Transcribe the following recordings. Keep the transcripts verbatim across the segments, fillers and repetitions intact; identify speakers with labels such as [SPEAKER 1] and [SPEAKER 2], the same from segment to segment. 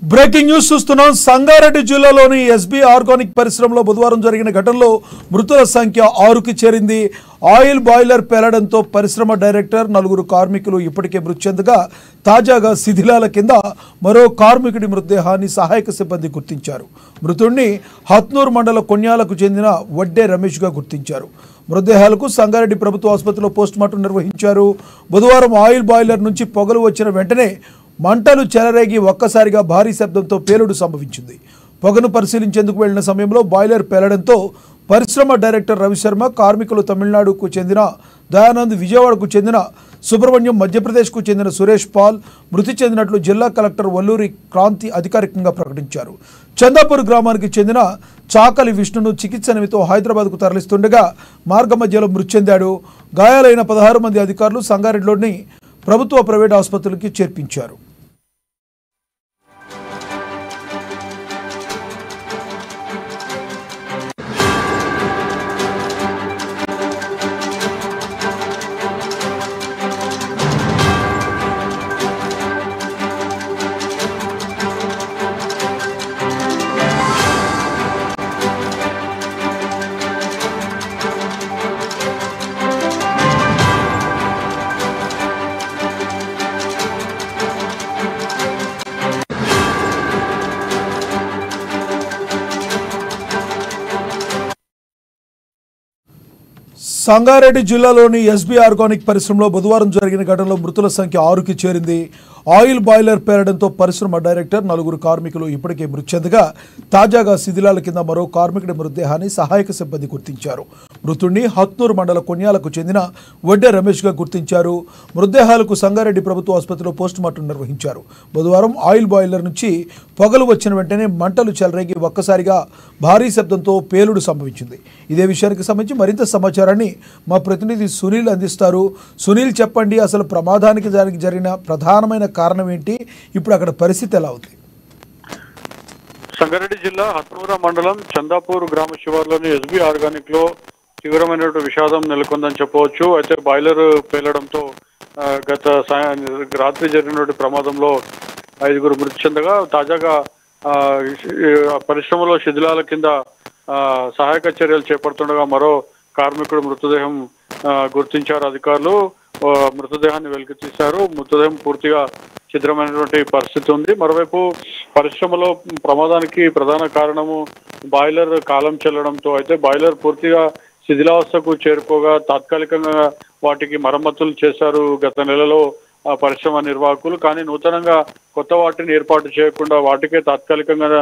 [SPEAKER 1] Breaking news చూస్తున్నాం. సంగారెడ్డి జిల్లాలోని SB organic పరిశ్రమలో బుధవారం జరిగిన ఘటనలో మృతుల సంఖ్య ఆరుకి చేరింది. ఆయిల్ బాయిలర్ పేలడంతో పరిశ్రమ డైరెక్టర్, నలుగురు కార్మికులు ఇప్పటికే మృతి చెందగా తాజాగా శిథిలాల కింద మరో కార్మికుడి మృతదేహాన్ని సహాయక సిబ్బంది గుర్తించారు. మృతుడిని హత్నూర్ మండల కొన్యాలకు చెందిన వడ్డే రమేష్గా గుర్తించారు. మృతదేహాలకు సంగారెడ్డి ప్రభుత్వ ఆసుపత్రిలో పోస్టుమార్టం నిర్వహించారు. బుధవారం ఆయిల్ బాయిలర్ నుంచి పొగలు వచ్చిన వెంటనే మంటలు చెలరేగి ఒక్కసారిగా భారీ శబ్దంతో పేలుడు సంభవించింది. పొగను పరిశీలించేందుకు వెళ్లిన సమయంలో బాయిలర్ పేలడంతో పరిశ్రమ డైరెక్టర్ రవిశర్మ, కార్మికులు తమిళనాడుకు చెందిన దయానంద్, విజయవాడకు చెందిన సుబ్రహ్మణ్యం, మధ్యప్రదేశ్కు చెందిన సురేష్ పాల్ మృతి చెందినట్లు జిల్లా కలెక్టర్ వల్లూరి క్రాంతి అధికారికంగా ప్రకటించారు. చందాపూర్ గ్రామానికి చెందిన చాకలి విష్ణును చికిత్స నిమిత్తం హైదరాబాద్కు తరలిస్తుండగా మార్గ మధ్యలో మృతి చెందాడు. గాయాలైన పదహారు మంది అధికారులు సంగారెడ్డిలోని ప్రభుత్వ, ప్రైవేట్ ఆసుపత్రులకి చేర్పించారు. సంగారెడ్డి జిల్లాలోని ఎస్బీ ఆర్గానిక్ పరిశ్రమలో బుధవారం జరిగిన ఘటనలో మృతుల సంఖ్య ఆరుకి చేరింది. ఆయిల్ బాయిలర్ పేలడంతో పరిశ్రమ డైరెక్టర్, నలుగురు కార్మికులు ఇప్పటికే మృతి చెందగా తాజాగా శిథిలాల కింద మరో కార్మికుడి మృతదేహాన్ని సహాయక సిబ్బంది గుర్తించారు. మృతుడిని హత్నూర్ మండల కొన్యాలకు చెందిన వడ్డే రమేష్గా గుర్తించారు. మృతదేహాలకు సంగారెడ్డి ప్రభుత్వ ఆసుపత్రిలో పోస్టుమార్టం నిర్వహించారు. బుధవారం ఆయిల్ బాయిలర్ నుంచి పొగలు వచ్చిన వెంటనే మంటలు చెలరేగి ఒక్కసారిగా భారీ శబ్దంతో పేలుడు సంభవించింది. ఇదే విషయానికి సంబంధించి మరింత సమాచారాన్ని మా ప్రతినిధి సునీల్ అందిస్తారు. సునీల్, చెప్పండి, అసలు ప్రమాదానికి దానికి జరిగిన ప్రధానమైన కారణం ఏంటి? ఇప్పుడు అక్కడ పరిస్థితి ఎలా ఉంది?
[SPEAKER 2] సంగారెడ్డి జిల్లా హత్నూర మండలం చందాపూర్ గ్రామ శివార్లోని ఎస్బీ ఆర్గానిక్ లో తీవ్రమైన విషాదం నెలకొందని చెప్పవచ్చు. అయితే బాయిలర్ పేలడంతో గత రాత్రి జరిగినటువంటి ప్రమాదంలో ఐదుగురు మృతి చెందగా తాజాగా పరిశ్రమలో శిథిలాల కింద సహాయక చర్యలు చేపడుతుండగా మరో కార్మికుడు మృతదేహం గుర్తించారు అధికారులు. మృతదేహాన్ని వెలికి తీశారు. మృతదేహం పూర్తిగా ఛిద్రమైనటువంటి పరిస్థితి ఉంది. మరోవైపు పరిశ్రమలో ప్రమాదానికి ప్రధాన కారణము బాయిలర్ కాలం చెల్లడంతో, అయితే బాయిలర్ పూర్తిగా శిథిలావస్థకు చేరుకోగా తాత్కాలికంగా వాటికి మరమ్మతులు చేశారు గత నెలలో పరిశ్రమ నిర్వాహకులు. కానీ నూతనంగా కొత్త వాటిని ఏర్పాటు చేయకుండా వాటికే తాత్కాలికంగా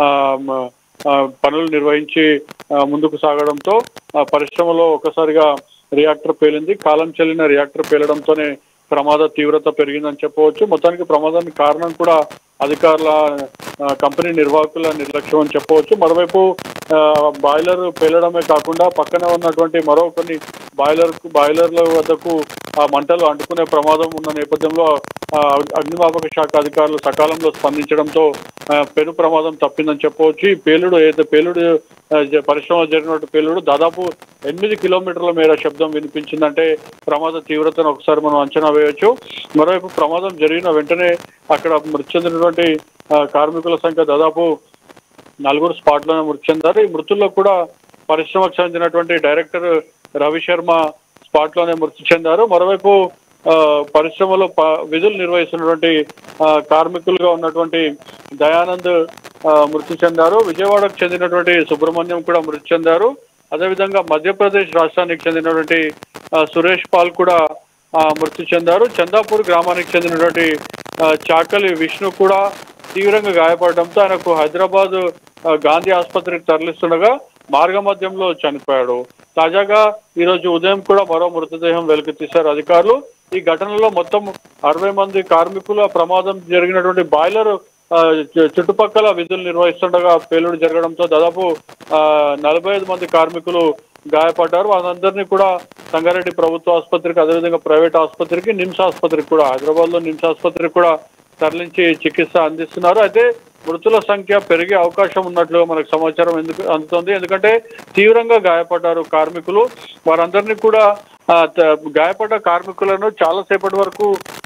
[SPEAKER 2] పనులు నిర్వహించి ముందుకు సాగడంతో పరిశ్రమలో ఒకసారిగా రియాక్టర్ పేలింది. కాలం చెల్లిన రియాక్టర్ పేలడంతోనే ప్రమాద తీవ్రత పెరిగిందని చెప్పవచ్చు. మొత్తానికి ప్రమాదానికి కారణం కూడా అధికారుల, కంపెనీ నిర్వాహకుల నిర్లక్ష్యం అని చెప్పవచ్చు. మరోవైపు బాయిలర్ పేలడమే కాకుండా పక్కనే ఉన్నటువంటి మరో కొన్ని బాయిలర్ బాయిలర్ల వద్దకు ఆ మంటలు అంటుకునే ప్రమాదం ఉన్న నేపథ్యంలో అగ్నిమాపక శాఖ అధికారులు సకాలంలో స్పందించడంతో పెను ప్రమాదం తప్పిందని చెప్పవచ్చు. ఈ పేలుడు ఏదైతే పేలుడు పరిశ్రమలో జరిగినట్టు పేలుడు దాదాపు ఎనిమిది కిలోమీటర్ల మేర శబ్దం వినిపించిందంటే ప్రమాద తీవ్రతను ఒకసారి మనం అంచనా వేయవచ్చు. మరోవైపు ప్రమాదం జరిగిన వెంటనే అక్కడ మృతి చెందినటువంటి కార్మికుల సంఖ్య దాదాపు నలుగురు స్పాట్ లోనే మృతి చెందారు. ఈ మృతుల్లో కూడా పరిశ్రమకు చెందినటువంటి డైరెక్టర్ రవిశర్మ స్పాట్ లోనే మృతి చెందారు. మరోవైపు పరిశ్రమలో విధులు నిర్వహిస్తున్నటువంటి కార్మికులుగా ఉన్నటువంటి దయానంద్ మృతి చెందారు. విజయవాడకు చెందినటువంటి సుబ్రహ్మణ్యం కూడా మృతి చెందారు. అదేవిధంగా మధ్యప్రదేశ్ రాష్ట్రానికి చెందినటువంటి సురేష్ పాల్ కూడా మృతి చెందారు. చందాపూర్ గ్రామానికి చెందినటువంటి చాకలి విష్ణు కూడా తీవ్రంగా గాయపడడంతో ఆయనకు హైదరాబాద్ గాంధీ ఆసుపత్రికి తరలిస్తుండగా మార్గ మధ్యంలో చనిపోయాడు. తాజాగా ఈ రోజు ఉదయం కూడా మరో మృతదేహం వెలికి తీశారు అధికారులు. ఈ ఘటనలో మొత్తం అరవై మంది కార్మికుల ప్రమాదం జరిగినటువంటి బాయిలర్ చుట్టుపక్కల విధులు నిర్వహిస్తుండగా పేలుడు జరగడంతో దాదాపు నలభై ఐదు మంది కార్మికులు గాయపడ్డారు. వాళ్ళందరినీ కూడా సంగారెడ్డి ప్రభుత్వ ఆసుపత్రికి, అదేవిధంగా ప్రైవేట్ ఆసుపత్రికి, నిమ్స్ ఆసుపత్రికి కూడా, హైదరాబాద్ లో నిమ్స్ ఆసుపత్రికి కూడా తరలించి చికిత్స అందిస్తున్నారు. అయితే మృతుల సంఖ్య పెరిగే అవకాశం ఉన్నట్లు మనకు సమాచారం ఎందుకు అందుతుంది. ఎందుకంటే తీవ్రంగా గాయపడ్డారు కార్మికులు. వారందరినీ కూడా గాయపడ్డ కార్మికులను చాలాసేపటి వరకు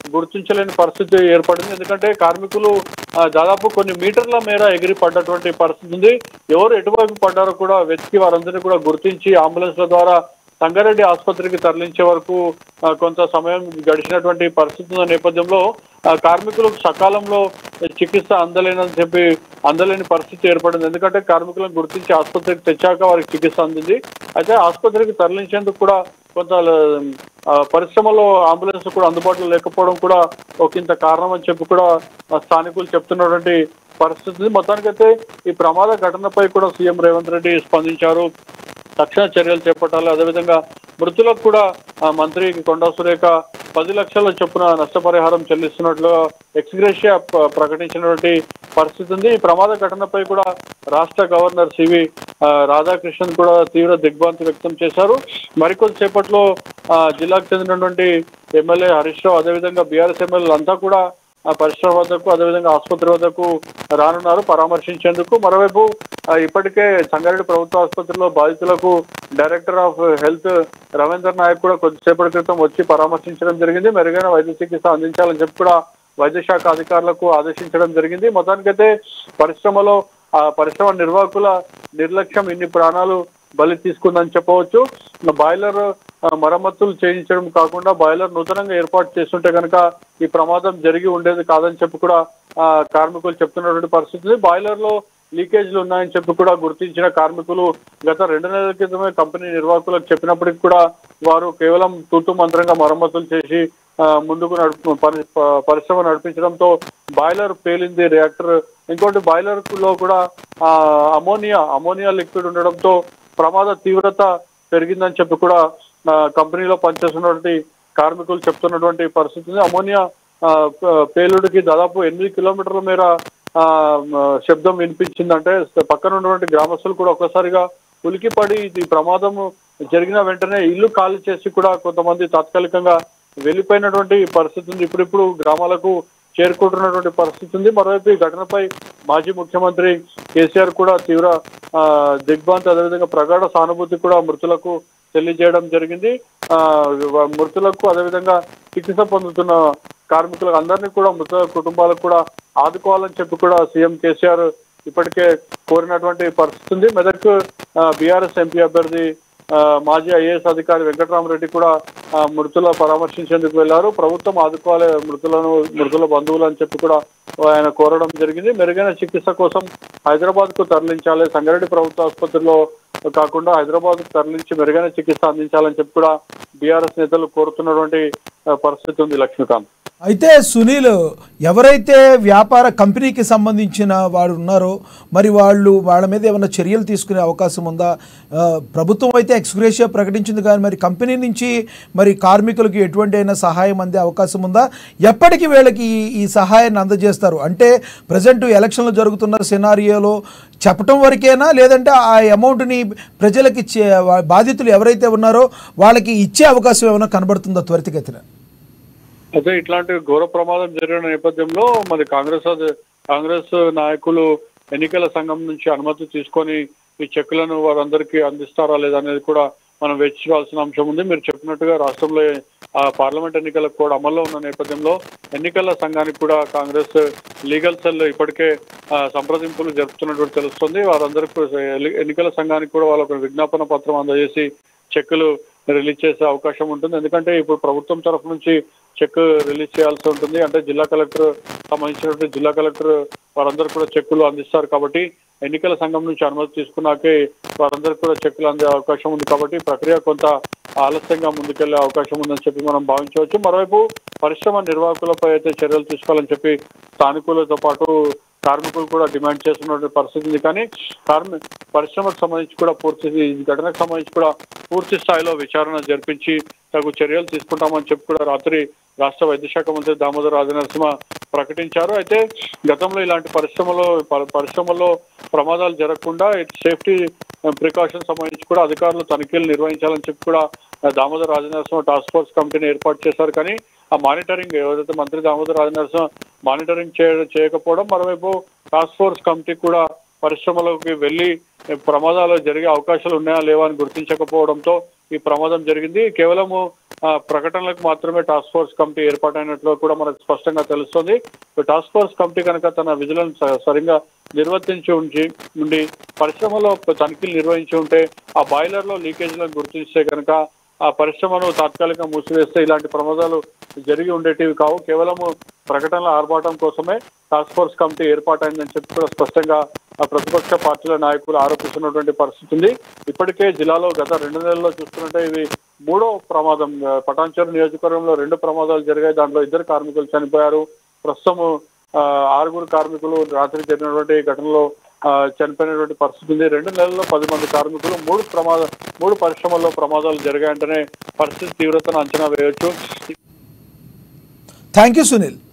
[SPEAKER 2] గుర్తించలేని పరిస్థితి ఏర్పడింది. ఎందుకంటే కార్మికులు దాదాపు కొన్ని మీటర్ల మేర ఎగిరి పడ్డటువంటి పరిస్థితి ఉంది. ఎవరు ఎటువైపు పడ్డారో కూడా వెతికి వారందరినీ కూడా గుర్తించి అంబులెన్స్ల ద్వారా సంగారెడ్డి ఆసుపత్రికి తరలించే వరకు కొంత సమయం గడిచినటువంటి పరిస్థితి ఉన్న నేపథ్యంలో కార్మికులకు సకాలంలో చికిత్స అందలేనని చెప్పి అందలేని పరిస్థితి ఏర్పడింది. ఎందుకంటే కార్మికులను గుర్తించి ఆసుపత్రికి తెచ్చాక వారికి చికిత్స అందింది. అయితే ఆసుపత్రికి తరలించేందుకు కూడా కొంత పరిశ్రమలో అంబులెన్స్ కూడా అందుబాటులో లేకపోవడం కూడా ఒకంత కారణం అని చెప్పి కూడా స్థానికులు చెప్తున్నటువంటి పరిస్థితి. మొత్తానికైతే ఈ ప్రమాద ఘటనపై కూడా సీఎం రేవంత్ రెడ్డి స్పందించారు. తక్షణ చర్యలు చేపట్టాలి. అదేవిధంగా మృతులకు కూడా మంత్రి కొండా సురేఖ పది లక్షల చొప్పున నష్టపరిహారం చెల్లిస్తున్నట్లుగా ఎక్స్గ్రేషియా ప్రకటించినటువంటి పరిస్థితి ఉంది. ఈ ప్రమాద ఘటనపై కూడా రాష్ట్ర గవర్నర్ సివి రాధాకృష్ణన్ కూడా తీవ్ర దిగ్భ్రాంతి వ్యక్తం చేశారు. మరికొద్దిసేపట్లో జిల్లాకు చెందినటువంటి ఎమ్మెల్యే హరీష్ రావు అదేవిధంగా బీఆర్ఎస్ ఎమ్మెల్యేలు అంతా కూడా ఆ పరిశ్రమ వద్దకు అదేవిధంగా ఆసుపత్రి వద్దకు రానున్నారు పరామర్శించేందుకు. మరోవైపు ఇప్పటికే సంగారెడ్డి ప్రభుత్వ ఆసుపత్రిలో బాధితులకు director of health Ravinder Naik కూడా కొద్దిసేపటి క్రితం వచ్చి పరామర్శించడం జరిగింది. మెరుగైన వైద్య చికిత్స అందించాలని చెప్పి కూడా వైద్య శాఖ అధికారులకు ఆదేశించడం జరిగింది. మొత్తానికైతే పరిశ్రమలో ఆ పరిశ్రమ నిర్వాహకుల నిర్లక్ష్యం ఇన్ని ప్రాణాలు బలి తీసుకుందని చెప్పవచ్చు. బాయిలర్ మరమ్మతులు చేయించడం కాకుండా బాయిలర్ నూతనంగా ఏర్పాటు చేస్తుంటే కనుక ఈ ప్రమాదం జరిగి ఉండేది కాదని చెప్పి కూడా కార్మికులు చెప్తున్నటువంటి పరిస్థితి. బాయిలర్ లో లీకేజ్లు ఉన్నాయని చెప్పి కూడా గుర్తించిన కార్మికులు గత రెండు నెలల క్రితమే కంపెనీ నిర్వాహకులకు చెప్పినప్పటికీ కూడా వారు కేవలం తూతు మంత్రంగా మరమ్మతులు చేసి ముందుకు నడుపు పరిశ్రమ నడిపించడంతో బాయిలర్ పేలింది రియాక్టర్. ఇంకోటి బాయిలర్ లో కూడా అమోనియా అమోనియా లిక్విడ్ ఉండడంతో ప్రమాద తీవ్రత పెరిగిందని చెప్పి కూడా కంపెనీలో పనిచేస్తున్నటువంటి కార్మికులు చెప్తున్నటువంటి పరిస్థితి. అమోనియా పేలుడికి దాదాపు ఎనిమిది కిలోమీటర్ల మేర శబ్దం వినిపించిందంటే పక్కన ఉన్నటువంటి గ్రామస్తులు కూడా ఒక్కసారిగా ఉలికిపడి ఈ ప్రమాదం జరిగిన వెంటనే ఇల్లు ఖాళీ చేసి కూడా కొంతమంది తాత్కాలికంగా వెళ్ళిపోయినటువంటి పరిస్థితి ఉంది. ఇప్పుడిప్పుడు గ్రామాలకు చేరుకుంటున్నటువంటి పరిస్థితి ఉంది. మరోవైపు ఈ ఘటనపై మాజీ ముఖ్యమంత్రి కేసీఆర్ కూడా తీవ్ర దిగ్భ్రాంతి అదేవిధంగా ప్రగాఢ సానుభూతి కూడా మృతులకు తెలియజేయడం జరిగింది. ఆ మృతులకు అదేవిధంగా చికిత్స పొందుతున్న కార్మికులకు అందరినీ కూడా మృత కుటుంబాలకు కూడా ఆదుకోవాలని చెప్పి కూడా సీఎం కేసీఆర్ ఇప్పటికే కోరినటువంటి పరిస్థితి ఉంది. మెదక్ బీఆర్ఎస్ ఎంపీ అభ్యర్థి మాజీ ఐఏఎస్ అధికారి వెంకటరామరెడ్డి కూడా మృతుల పరామర్శించేందుకు వెళ్లారు. ప్రభుత్వం ఆదుకోవాలి మృతులను మృతుల బంధువులు అని చెప్పి కూడా ఆయన కోరడం జరిగింది. మెరుగైన చికిత్స కోసం హైదరాబాద్ కు తరలించాలి, సంగారెడ్డి ప్రభుత్వ ఆసుపత్రిలో కాకుండా హైదరాబాద్ కు తరలించి మెరుగైన చికిత్స అందించాలని చెప్పి కూడా బీఆర్ఎస్ నేతలు కోరుతున్నటువంటి పరిస్థితి ఉంది. లక్ష్మీకాంత్,
[SPEAKER 1] అయితే సునీల్, ఎవరైతే వ్యాపార కంపెనీకి సంబంధించిన వారు ఉన్నారో మరి వాళ్ళు వాళ్ళ మీద ఏమైనా చర్యలు తీసుకునే అవకాశం ఉందా? ప్రభుత్వం అయితే ఎక్స్గ్రేషియా ప్రకటించింది కానీ మరి కంపెనీ నుంచి మరి కార్మికులకు ఎటువంటి అయినా సహాయం అందే అవకాశం ఉందా? ఎప్పటికీ వీళ్ళకి ఈ సహాయాన్ని అందజేస్తారు? అంటే ప్రజెంట్ ఎలక్షన్లు జరుగుతున్న సినారియోలో చెప్పటం వరకేనా, లేదంటే ఆ అమౌంట్ని ప్రజలకి బాధితులు ఎవరైతే ఉన్నారో వాళ్ళకి ఇచ్చే అవకాశం ఏమైనా కనబడుతుందా త్వరితగతిన?
[SPEAKER 2] అయితే ఇట్లాంటి ఘోర ప్రమాదం జరిగిన నేపథ్యంలో మరి కాంగ్రెస్ కాంగ్రెస్ నాయకులు ఎన్నికల సంఘం నుంచి అనుమతి తీసుకొని ఈ చెక్కులను వారందరికీ అందిస్తారా లేదా అనేది కూడా మనం వేచి చూడాల్సిన అంశం ఉంది. మీరు చెప్పినట్టుగా రాష్ట్రంలో ఆ పార్లమెంట్ ఎన్నికలకు కూడా అమల్లో ఉన్న నేపథ్యంలో ఎన్నికల సంఘానికి కూడా కాంగ్రెస్ లీగల్ సెల్ ఇప్పటికే సంప్రదింపులు జరుపుతున్నట్టు తెలుస్తుంది. వారందరికీ ఎన్నికల సంఘానికి కూడా వాళ్ళకు విజ్ఞాపన పత్రం అందజేసి చెక్కులు రిలీజ్ చేసే అవకాశం ఉంటుంది. ఎందుకంటే ఇప్పుడు ప్రభుత్వం తరఫు నుంచి చెక్ రిలీజ్ చేయాల్సి ఉంటుంది. అంటే జిల్లా కలెక్టర్ సంబంధించినటువంటి జిల్లా కలెక్టర్ వారందరూ కూడా చెక్కులు అందిస్తారు కాబట్టి ఎన్నికల సంఘం నుంచి అనుమతి తీసుకున్నాకే వారందరికీ కూడా చెక్కులు అందే అవకాశం ఉంది. కాబట్టి ప్రక్రియ కొంత ఆలస్యంగా ముందుకెళ్లే అవకాశం ఉందని చెప్పి మనం భావించవచ్చు. మరోవైపు పరిశ్రమ నిర్వాహకులపై అయితే చర్యలు తీసుకోవాలని చెప్పి స్థానికులతో పాటు కార్మికులు కూడా డిమాండ్ చేస్తున్న పరిస్థితి ఉంది. కానీ కార్మి పరిశ్రమకు సంబంధించి కూడా పూర్తి ఈ ఘటనకు సంబంధించి కూడా పూర్తి స్థాయిలో విచారణ జరిపించి తగు చర్యలు తీసుకుంటామని చెప్పి కూడా రాత్రి రాష్ట్ర వైద్య శాఖ మంత్రి దామోదర్ రాజనరసింహ ప్రకటించారు. అయితే గతంలో ఇలాంటి పరిశ్రమలో పరిశ్రమల్లో ప్రమాదాలు జరగకుండా సేఫ్టీ ప్రికాషన్ సంబంధించి కూడా అధికారులు తనిఖీలు నిర్వహించాలని చెప్పి కూడా దామోదర్ రాజనరసింహ టాస్క్ ఫోర్స్ కమిటీని ఏర్పాటు చేశారు. కానీ ఆ మానిటరింగ్ ఏదైతే మంత్రి దామోదర్ రాజనరసింహ మానిటరింగ్ చేయకపోవడం, మరోవైపు టాస్క్ ఫోర్స్ కమిటీ కూడా పరిశ్రమలోకి వెళ్లి ప్రమాదాలు జరిగే అవకాశాలు ఉన్నాయా లేవా అని గుర్తించకపోవడంతో ఈ ప్రమాదం జరిగింది. కేవలము ప్రకటనలకు మాత్రమే టాస్క్ ఫోర్స్ కమిటీ ఏర్పాటైనట్లు కూడా మనకు స్పష్టంగా తెలుస్తుంది. టాస్క్ ఫోర్స్ కమిటీ కనుక తన విజిలెన్స్ సరిగ్గా నిర్వర్తించి ఉంచి ఉండి పరిశ్రమలో తనిఖీలు నిర్వహించి ఉంటే ఆ బాయిలర్ లో లీకేజీలను గుర్తిస్తే కనుక ఆ పరిశ్రమను తాత్కాలికంగా మూసివేస్తే ఇలాంటి ప్రమాదాలు జరిగి ఉండేటివి కావు. కేవలము ప్రకటనల ఆర్భాటం కోసమే టాస్క్ ఫోర్స్ కమిటీ ఏర్పాటైందని చెప్పి కూడా స్పష్టంగా ఆ ప్రతిపక్ష పార్టీల నాయకులు ఆరోపిస్తున్నటువంటి పరిస్థితి ఉంది. ఇప్పటికే జిల్లాలో గత రెండు నెలల్లో చూస్తున్నట్టే ఇవి మూడో ప్రమాదం. పటాన్చెరు నియోజకవర్గంలో రెండు ప్రమాదాలు జరిగాయి. దాంట్లో ఇద్దరు కార్మికులు చనిపోయారు. ప్రస్తుతం ఆరుగురు కార్మికులు రాత్రి జరిగినటువంటి ఘటనలో చనిపోయినటువంటి పరిస్థితి ఉంది. రెండు నెలల్లో పది మంది కార్మికులు మూడు ప్రమాద మూడు పరిశ్రమల్లో ప్రమాదాలు జరిగాయంటేనే పరిస్థితి తీవ్రతను అంచనా వేయొచ్చు.
[SPEAKER 1] Thank you Sunil.